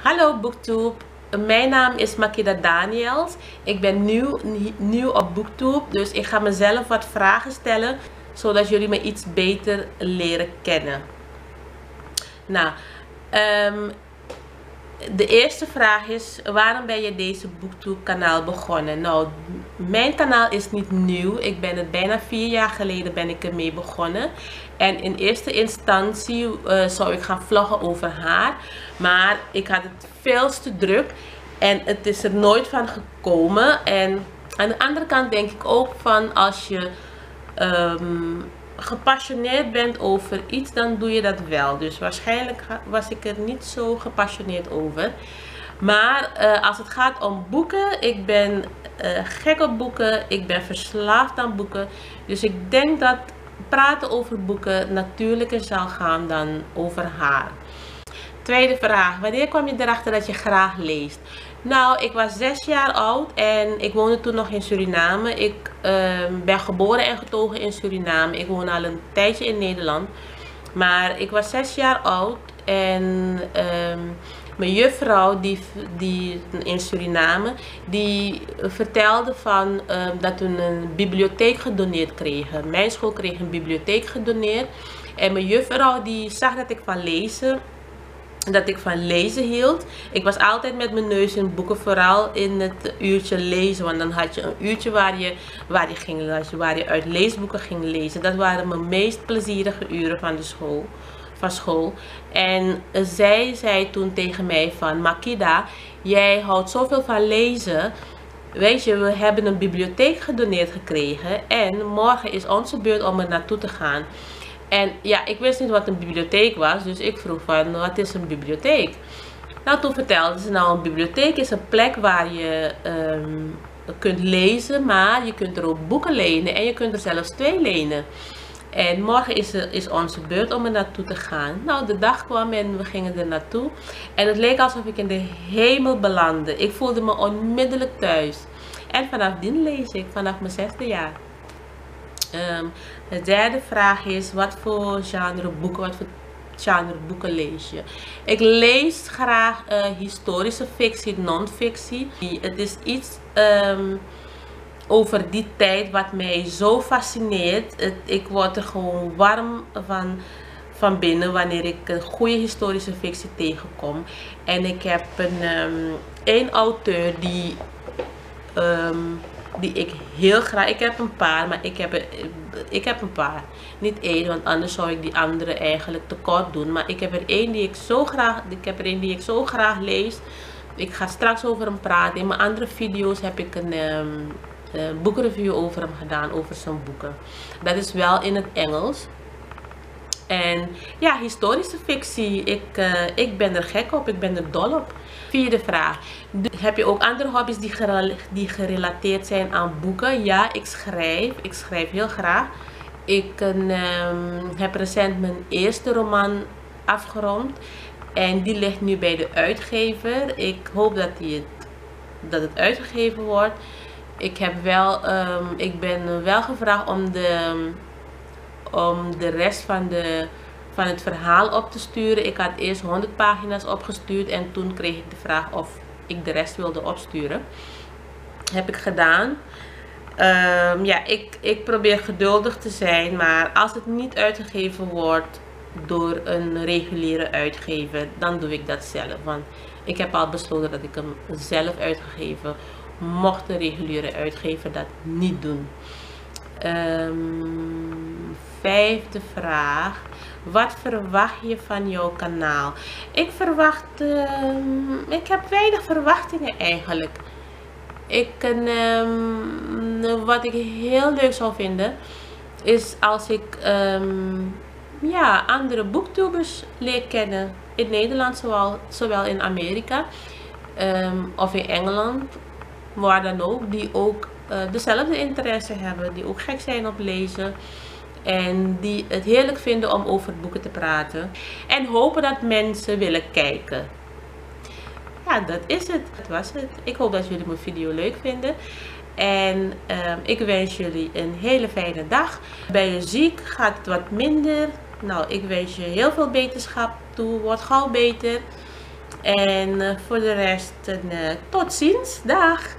Hallo BookTube, mijn naam is Makeda Daniels. Ik ben nieuw op BookTube, dus ik ga mezelf wat vragen stellen, zodat jullie me iets beter leren kennen. Nou, de eerste vraag is, waarom ben je deze BookTube kanaal begonnen? Nou, mijn kanaal is niet nieuw. Ik ben het bijna 4 jaar geleden ben ik ermee begonnen. En in eerste instantie zou ik gaan vloggen over haar. Maar ik had het veel te druk. En het is er nooit van gekomen. En aan de andere kant denk ik ook van, als je gepassioneerd bent over iets, dan doe je dat wel. Dus waarschijnlijk was ik er niet zo gepassioneerd over. Maar als het gaat om boeken, ik ben gek op boeken. Ik ben verslaafd aan boeken. Dus ik denk dat praten over boeken natuurlijker zal gaan dan over haar. Tweede vraag. Wanneer kwam je erachter dat je graag leest? Nou, ik was 6 jaar oud en ik woonde toen nog in Suriname. Ik ben geboren en getogen in Suriname. Ik woon al een tijdje in Nederland. Maar ik was 6 jaar oud en mijn juffrouw die in Suriname, die vertelde van dat we een bibliotheek gedoneerd kregen. Mijn school kreeg een bibliotheek gedoneerd. En mijn juffrouw die zag dat ik van lezen hield. Ik was altijd met mijn neus in boeken, vooral in het uurtje lezen. Want dan had je een uurtje waar je uit leesboeken ging lezen. Dat waren mijn meest plezierige uren van school. En zij zei toen tegen mij van, Makeda, jij houdt zoveel van lezen. Weet je, we hebben een bibliotheek gedoneerd gekregen. En morgen is onze beurt om er naartoe te gaan. En ja, ik wist niet wat een bibliotheek was, dus ik vroeg van, wat is een bibliotheek? Nou, toen vertelde ze, nou, een bibliotheek is een plek waar je kunt lezen, maar je kunt er ook boeken lenen en je kunt er zelfs 2 lenen. En morgen is onze beurt om er naartoe te gaan. Nou, de dag kwam en we gingen er naartoe. En het leek alsof ik in de hemel belandde. Ik voelde me onmiddellijk thuis. En vanaf die lees ik, vanaf mijn 6e jaar. De derde vraag is, wat voor genre boeken lees je? Ik lees graag historische fictie, non-fictie. Het is iets over die tijd wat mij zo fascineert. Ik word er gewoon warm van binnen wanneer ik een goede historische fictie tegenkom. En ik heb één auteur die ik heel graag, ik heb een paar, maar ik heb een paar, niet één, want anders zou ik die andere eigenlijk tekort doen. Maar ik heb er één die ik zo graag lees. Ik ga straks over hem praten. In mijn andere video's heb ik een boekreview over hem gedaan, over zijn boeken. Dat is wel in het Engels. En ja, historische fictie, ik ben er gek op, ik ben er dol op. Vierde vraag. Heb je ook andere hobby's die gerelateerd zijn aan boeken? Ja, ik schrijf heel graag. Ik heb recent mijn eerste roman afgerond. En die ligt nu bij de uitgever. Ik hoop dat het uitgegeven wordt. Ik ben wel gevraagd om de rest van het verhaal op te sturen. Ik had eerst 100 pagina's opgestuurd en toen kreeg ik de vraag of ik de rest wilde opsturen. Heb ik gedaan. Ja, ik probeer geduldig te zijn, maar als het niet uitgegeven wordt door een reguliere uitgever, dan doe ik dat zelf. Want ik heb al besloten dat ik hem zelf uitgegeven, mocht de reguliere uitgever dat niet doen. Vijfde vraag. Wat verwacht je van jouw kanaal? Ik heb weinig verwachtingen eigenlijk. Wat ik heel leuk zou vinden is als ik andere booktubers leer kennen. In Nederland zowel in Amerika of in Engeland, waar dan ook, die ook dezelfde interesse hebben, die ook gek zijn op lezen en die het heerlijk vinden om over boeken te praten en hopen dat mensen willen kijken. Ja, dat is het. Dat was het. Ik hoop dat jullie mijn video leuk vinden en ik wens jullie een hele fijne dag. Ben je ziek, gaat het wat minder. Nou, ik wens je heel veel beterschap toe. Word gauw beter. En voor de rest, tot ziens. Dag!